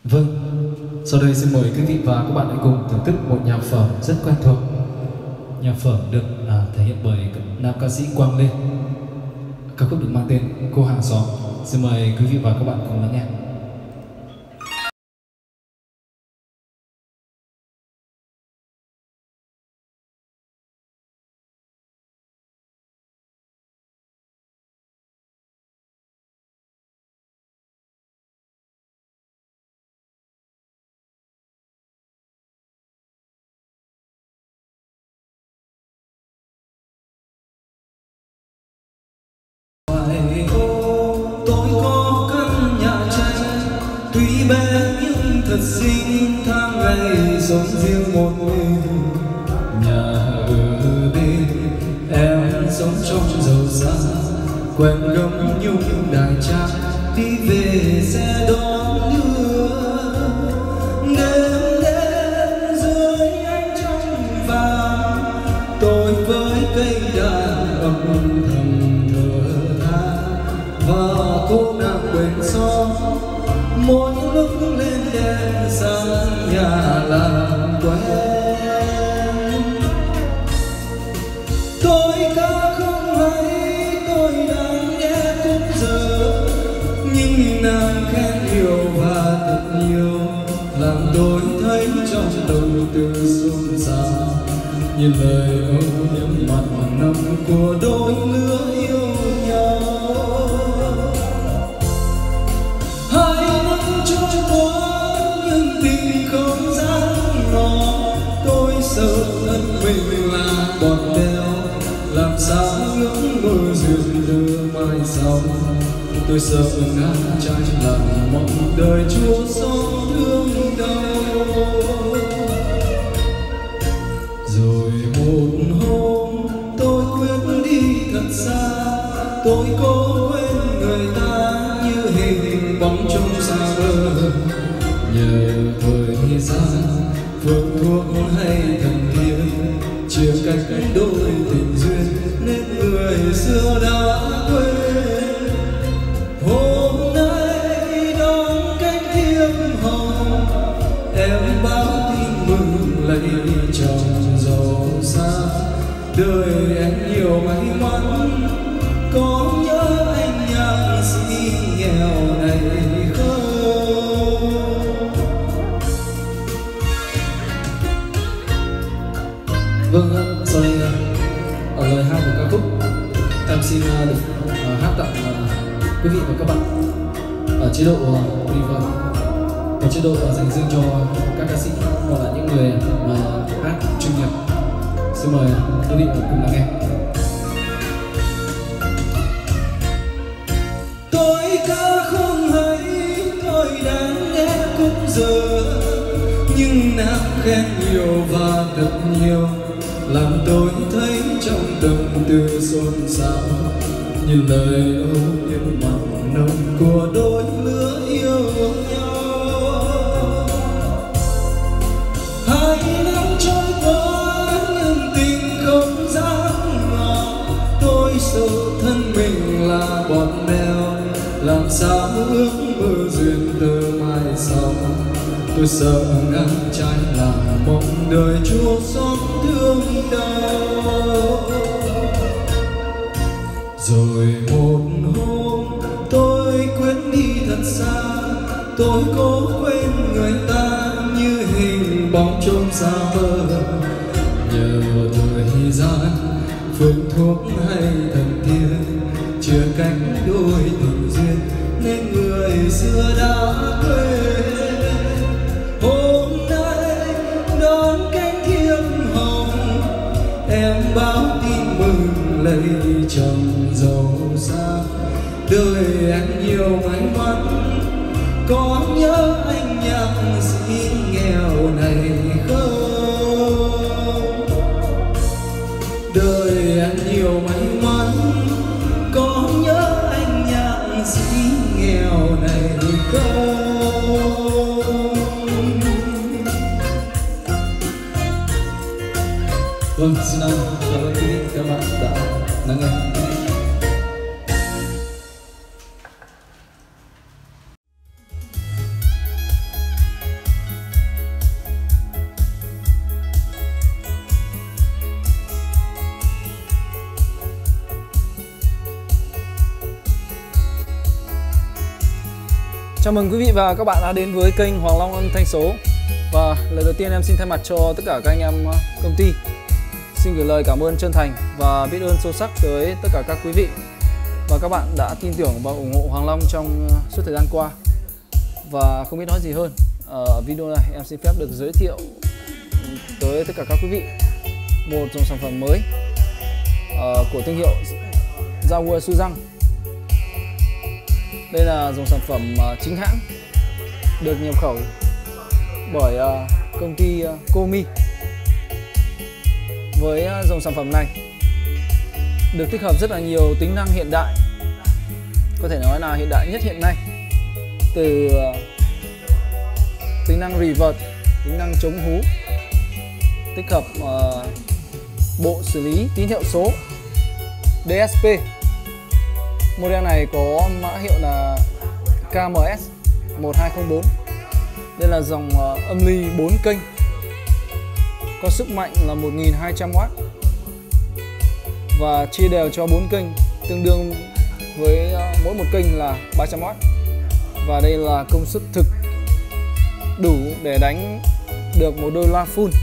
Vâng, sau đây xin mời quý vị và các bạn hãy cùng thưởng thức một nhạc phẩm rất quen thuộc. Nhạc phẩm được thể hiện bởi nam ca sĩ Quang Lê. Ca khúc được mang tên Cô Hàng Xóm. Xin mời quý vị và các bạn cùng lắng nghe. Tôi có căn nhà tranh tuy bé nhưng thật xinh, tháng ngày sống riêng một mình. Nhà ở bên em sống trong giàu sang, quen gấm nhung đài trang, đi về xe đón đưa. Đêm đêm dưới ánh trăng vàng, tôi với cây đàn âm thầm thở than và cô nàng quên xóm. Mỗi lúc lên đèn sang nhà làm quen, tôi ca không hay tôi đang nghe khúc giờ, nhưng nàng khen nhiều và thật nhiều, làm tôi thấy trong đầu từ xôn xao như lời âu yếm mặn nồng của đôi lứa yêu nhau. Hai năm trôi qua nhưng tình không dám ngỏ, tôi sợ thân mình là bọt đèo, làm sao ước mơ duyên đưa mai sau. Tôi sợ ngàn trái làm mong đời chúa xót thương đau. Rồi một hôm tôi quyết đi thật xa, tôi cố quên người ta như hình bóng trong xa vời. Nhờ thời gian phương thuốc hay thần thiên chia cách đôi tình duyên, nên người xưa đã quên. Hôm nay đón cánh thiêm hồng, em báo tin mừng lấy chồng giàu sang. Đời em nhiều may mắn, có nhớ anh nhạc sĩ nghèo này không? Vâng, sau đây ở lời hát của ca khúc em xin được hát tặng quý vị và các bạn ở chế độ River, ở chế độ dành riêng cho các ca sĩ hoặc là những người mà hát chuyên nghiệp. Xin mời quý vị cùng lắng nghe. Tôi ca không hay tôi đang nghe khúc giờ, nhưng nàng khen nhiều và thật nhiều, làm tôi thấy trong tâm tư xôn xao như lời âu yếm mặn nồng của đôi lứa yêu nhau. Hai năm trôi qua nhưng tình không dám ngỏ, tôi sợ thân mình là bọt đèo, làm sao ước mơ duyên từ mai sau. Tôi sợ ngăn trái làm mong đời chúa xót thương đau. Rồi một hôm tôi quyết đi thật xa, tôi cố quên người ta như hình bóng trong xa vời. Nhờ thời gian phương thuốc hay thần thiên chia cánh đôi tình duyên, nên người xưa đã quên. Hôm nay đón cánh thiêm hồng, em báo tin mừng lấy chồng giàu sang. Đời anh nhiều may mắn, có nhớ anh nhạc sĩ nghèo này không? Đời anh nhiều may mắn, có nhớ anh nhạc sĩ nghèo này không? Vâng, xin cảm ơn quý vị và các bạn đã lắng nghe. Chào mừng quý vị và các bạn đã đến với kênh Hoàng Long âm thanh số. Và lời đầu tiên em xin thay mặt cho tất cả các anh em công ty xin gửi lời cảm ơn chân thành và biết ơn sâu sắc tới tất cả các quý vị và các bạn đã tin tưởng và ủng hộ Hoàng Long trong suốt thời gian qua. Và không biết nói gì hơn, ở video này em xin phép được giới thiệu tới tất cả các quý vị một dòng sản phẩm mới của thương hiệu Jaguar Suzang. Đây là dòng sản phẩm chính hãng được nhập khẩu bởi công ty Komi. Với dòng sản phẩm này được tích hợp rất là nhiều tính năng hiện đại, có thể nói là hiện đại nhất hiện nay, từ tính năng reverse, tính năng chống hú, tích hợp bộ xử lý tín hiệu số DSP. Model này có mã hiệu là KMS 1204. Đây là dòng âm ly 4 kênh, có sức mạnh là 1200W và chia đều cho 4 kênh, tương đương với mỗi một kênh là 300W. Và đây là công suất thực đủ để đánh được một đôi loa full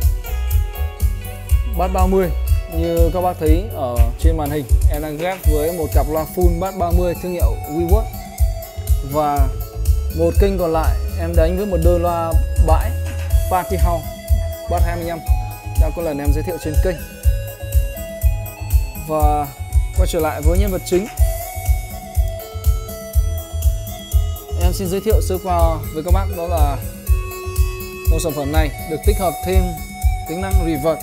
bass 30. Như các bác thấy ở trên màn hình, em đang ghép với một cặp loa full bass 30 thương hiệu WeWork. Và một kênh còn lại em đánh với một đôi loa bãi Party House bass 25 đã có lần em giới thiệu trên kênh. Và quay trở lại với nhân vật chính, em xin giới thiệu sơ qua với các bác, đó là dòng sản phẩm này được tích hợp thêm tính năng reverse.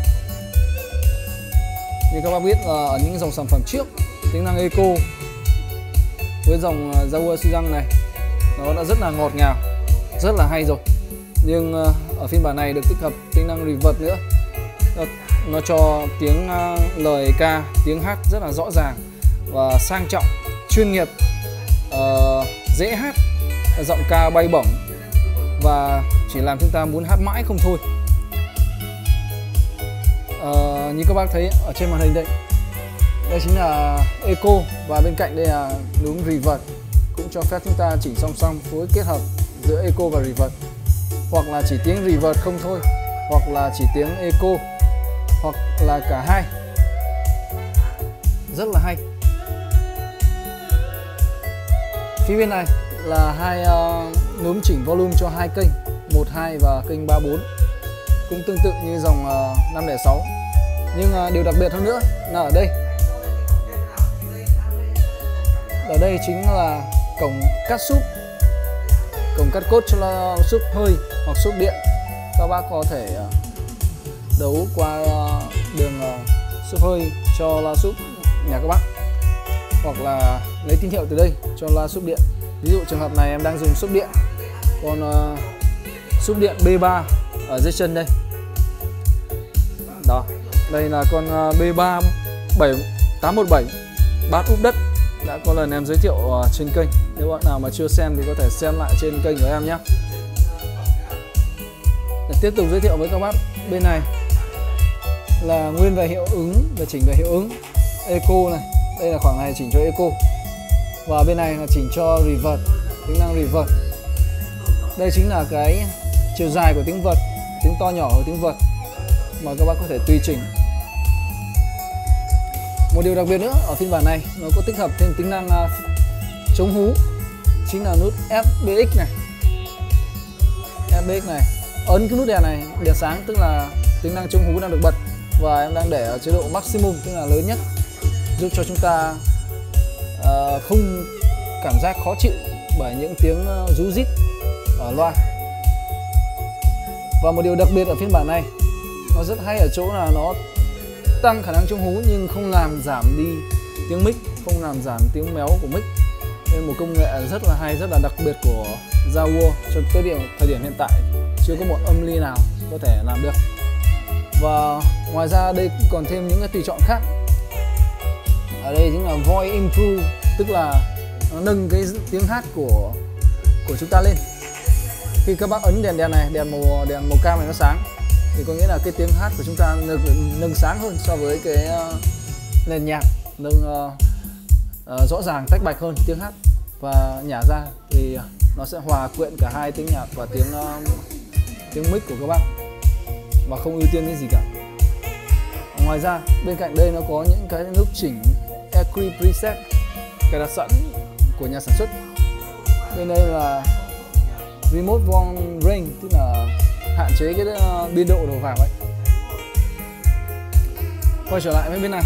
Như các bác biết là ở những dòng sản phẩm trước, tính năng eco với dòng Jaguar Suzang này nó đã rất là ngọt ngào, rất là hay rồi. Nhưng ở phiên bản này được tích hợp tính năng reverse nữa, nó cho tiếng lời ca, tiếng hát rất là rõ ràng và sang trọng, chuyên nghiệp, dễ hát, giọng ca bay bổng và chỉ làm chúng ta muốn hát mãi không thôi. Như các bác thấy ở trên màn hình đây chính là eco, và bên cạnh đây là núm reverse, cũng cho phép chúng ta chỉnh song song phối kết hợp giữa eco và reverse, hoặc là chỉ tiếng reverse không thôi, hoặc là chỉ tiếng eco, hoặc là cả hai. Rất là hay. Phía bên này là hai núm chỉnh volume cho hai kênh 12 và kênh 34, cũng tương tự như dòng 506. Nhưng điều đặc biệt hơn nữa là ở đây chính là cổng cắt súp, cổng cắt cốt cho loa súp hơi hoặc súp điện. Các bác có thể đấu qua đường súp hơi cho loa súp nhà các bác, hoặc là lấy tín hiệu từ đây cho loa súp điện. Ví dụ trường hợp này em đang dùng súp điện, còn súp điện B3 ở dưới chân đây. Đó, đây là con B3 817 bass úp đất, đã có lần em giới thiệu trên kênh. Nếu bạn nào mà chưa xem thì có thể xem lại trên kênh của em nhé. Để tiếp tục giới thiệu với các bác, bên này là nguyên về hiệu ứng và chỉnh về hiệu ứng eco này. Đây là khoảng này chỉnh cho eco, và bên này là chỉnh cho reverse, tính năng reverse. Đây chính là cái chiều dài của tiếng vợt, tiếng to nhỏ của tiếng vợt mà các bác có thể tùy chỉnh. Một điều đặc biệt nữa ở phiên bản này, nó có tích hợp thêm tính năng chống hú, chính là nút FBX này. FBX này, ấn cái nút đèn này, đèn sáng, tức là tính năng chống hú đang được bật, và em đang để ở chế độ maximum, tức là lớn nhất, giúp cho chúng ta không cảm giác khó chịu bởi những tiếng rú rít ở loa. Và một điều đặc biệt ở phiên bản này, nó rất hay ở chỗ là nó tăng khả năng chống hú nhưng không làm giảm đi tiếng mic, không làm giảm tiếng méo của mic. Nên một công nghệ rất là hay, rất là đặc biệt của Jaguar cho tới thời điểm hiện tại chưa có một âm ly nào có thể làm được. Và ngoài ra đây cũng còn thêm những cái tùy chọn khác. Ở đây chính là Voice Improve, tức là nó nâng cái tiếng hát của chúng ta lên. Khi các bác ấn đèn này, đèn màu cam này nó sáng, thì có nghĩa là cái tiếng hát của chúng ta nâng sáng hơn so với cái nền nhạc, nâng rõ ràng tách bạch hơn tiếng hát. và nhả ra thì nó sẽ hòa quyện cả hai tiếng nhạc và tiếng mic của các bạn và không ưu tiên cái gì cả. Ngoài ra bên cạnh đây nó có những cái nút chỉnh EQ preset cài đặt sẵn của nhà sản xuất. Bên đây là remote volume range, tức là hạn chế cái biên độ đầu vào ấy. Quay trở lại với bên này,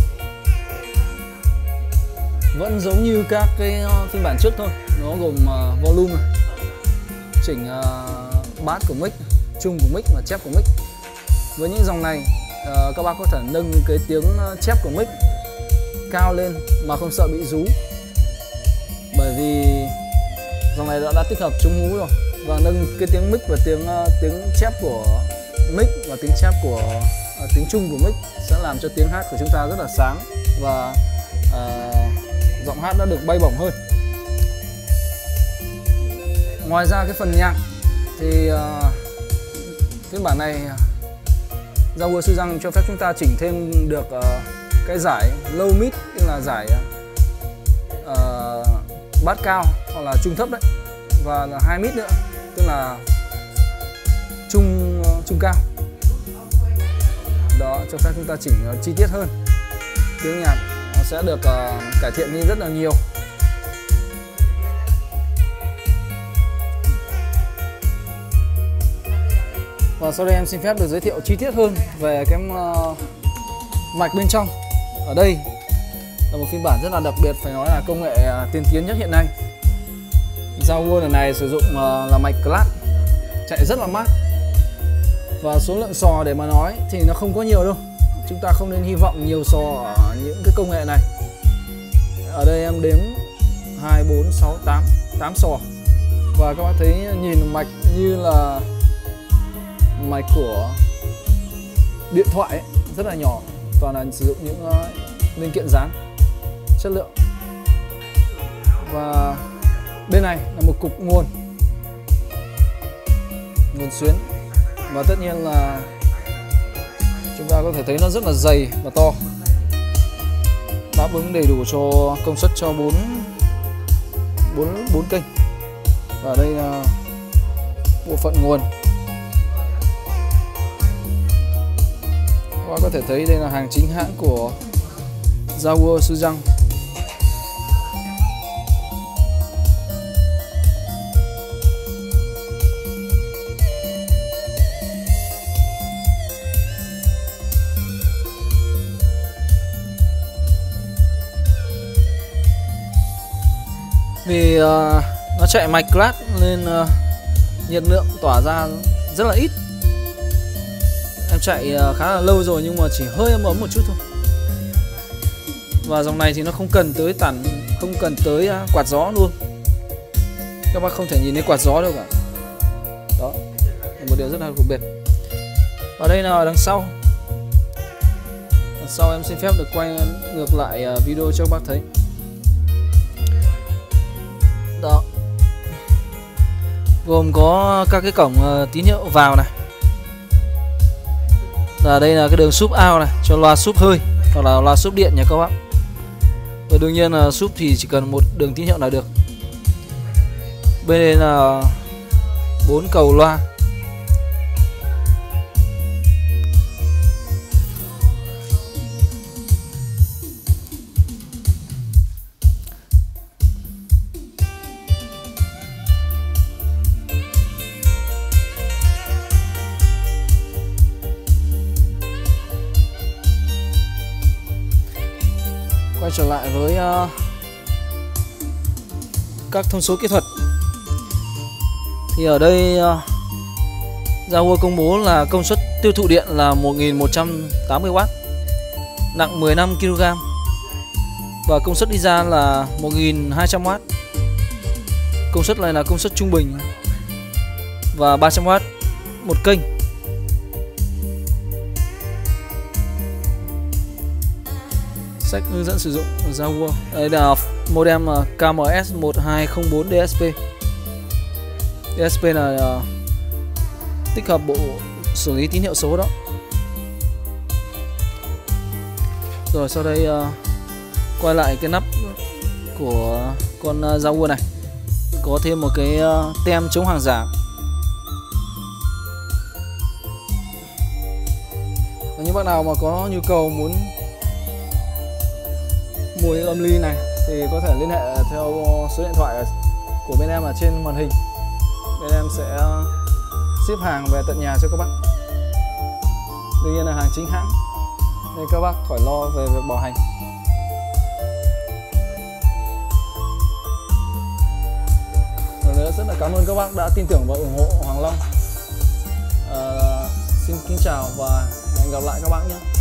vẫn giống như các cái phiên bản trước thôi, nó gồm volume này, chỉnh bass của mic, trung của mic và chép của mic. Với những dòng này các bác có thể nâng cái tiếng chép của mic cao lên mà không sợ bị rú, bởi vì dòng này đã tích hợp chống hú rồi, và nâng cái tiếng mic và tiếng chép của mic và tiếng chép của tiếng trung của mic sẽ làm cho tiếng hát của chúng ta rất là sáng và giọng hát đã được bay bổng hơn. Ngoài ra cái phần nhạc thì phiên bản này Jaguar Sư Răng cho phép chúng ta chỉnh thêm được cái giải low mid, tức là giải bass cao hoặc là trung thấp đấy, và là 2 mid nữa, tức là trung cao. Đó, cho phép chúng ta chỉnh chi tiết hơn. Tiếng nhạc nó sẽ được cải thiện đi rất là nhiều. Và sau đây em xin phép được giới thiệu chi tiết hơn về cái mạch bên trong. Ở đây là một phiên bản rất là đặc biệt, phải nói là công nghệ tiên tiến nhất hiện nay. Jaguar lần này sử dụng là mạch Class, chạy rất là mát. Và số lượng sò để mà nói thì nó không có nhiều đâu. Chúng ta không nên hy vọng nhiều sò ở những cái công nghệ này. Ở đây em đếm 2, 4, 6, 8 sò. Và các bạn thấy nhìn mạch như là mạch của điện thoại ấy, rất là nhỏ, toàn là sử dụng những linh kiện dán chất lượng. Và bên này là một cục nguồn xuyến, và tất nhiên là chúng ta có thể thấy nó rất là dày và to, đáp ứng đầy đủ cho công suất cho 4 kênh. Và đây là bộ phận nguồn. Các bạn có thể thấy đây là hàng chính hãng của Jaguar Sư Răng. Vì nó chạy mạch Class nên nhiệt lượng tỏa ra rất là ít. Em chạy khá là lâu rồi nhưng mà chỉ hơi ấm một chút thôi. Và dòng này thì nó không cần tới quạt gió luôn. Các bác không thể nhìn thấy quạt gió đâu cả. Đó, một điều rất là đặc biệt. Và đây là đằng sau. Đằng sau em xin phép được quay ngược lại video cho các bác thấy. Đó, gồm có các cái cổng tín hiệu vào này. Và đây là cái đường sub out này, cho loa sub hơi hoặc là loa sub điện nha các bác. Và đương nhiên là sub thì chỉ cần một đường tín hiệu là được. Bên đây là 4 cầu loa. Quay trở lại với các thông số kỹ thuật. Thì ở đây Jaguar công bố là công suất tiêu thụ điện là 1180W, nặng 15 kg, và công suất đi ra là 1200W. Công suất này là công suất trung bình và 300W một kênh. Sách hướng dẫn sử dụng Jaguar. Đây là modem KMS 1204 DSP. DSP là tích hợp bộ xử lý tín hiệu số đó. Rồi sau đây quay lại cái nắp của con dao ua này, có thêm một cái tem chống hàng giả. Và những bác nào mà có nhu cầu muốn mua những âm ly này thì có thể liên hệ theo số điện thoại của bên em ở trên màn hình. Bên em sẽ ship hàng về tận nhà cho các bác. Đương nhiên là hàng chính hãng nên các bác khỏi lo về việc bảo hành. Một lần nữa rất là cảm ơn các bác đã tin tưởng và ủng hộ Hoàng Long. Xin kính chào và hẹn gặp lại các bác nhé.